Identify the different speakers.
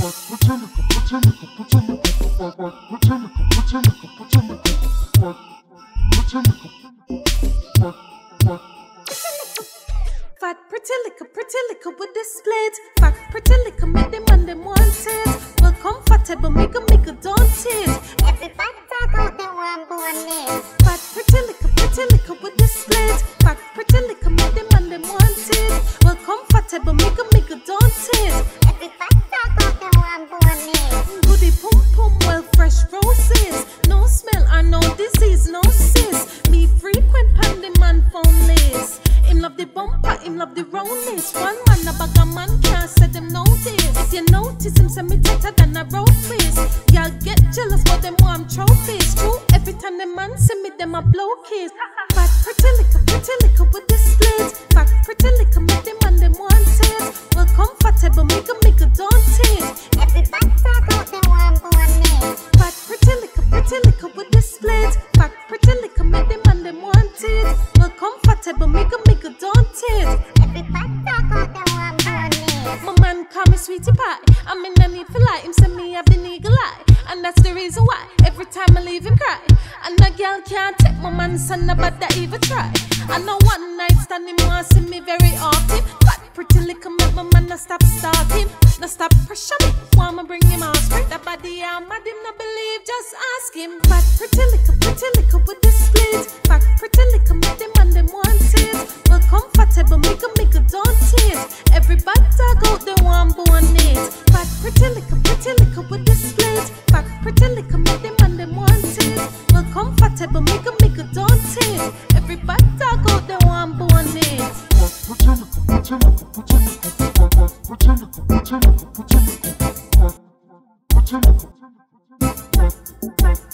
Speaker 1: Fat pretty liquor with the split. Fat pretty liquor make them and them want it. Well comfortable, make a daunted.
Speaker 2: Everybody talk out the one bonnet.
Speaker 1: Fat pretty liquor with the split. Fat pretty liquor make them and them want it. Well comfortable, make a daunted.
Speaker 2: Everybody talk out the one bonnet.
Speaker 1: Goody pum pum, well fresh roses. No smell or no disease, no sis. Me frequent pan the man phone list. Him love the bumper, him love the roundness. One man a bag a man can't say them notice. If you notice him, say me tighter than a road face. Y'all get jealous but them want trophies. True, every time the man see me, them a blow kiss. Fat pretty liquor with the split. Fat pretty liquor make them and them want it. Well comfortable, make a daunted.
Speaker 2: Everybody talk out the one bonnet.
Speaker 1: Fat pretty liquor with the split. Fat pretty liquor make them and them want it. Well comfortable, make a daunted.
Speaker 2: Everybody talk out the one bonnet.
Speaker 1: My man call me sweetie pie. I'm in the need for light. Him send me have the eagle eye. And that's the reason why every time I leave him cry. And a girl can't take my man's son about that even try. I know one night stand him want see me very often. Fat pretty liquor make my man not stop starting. No stop pressure me. Want me bring him out straight. That body I'm mad him not believe. Just ask him. Fat pretty liquor with the split. Fat pretty liquor make them and them want it. Well comfortable make a daunted. Everybody talk out the one bonnet. Fat pretty liquor with the split. Fat pretty liquor make them and them want it. Well comfortable make a daunted. Everybody talk out the one bonnet.
Speaker 3: Pretend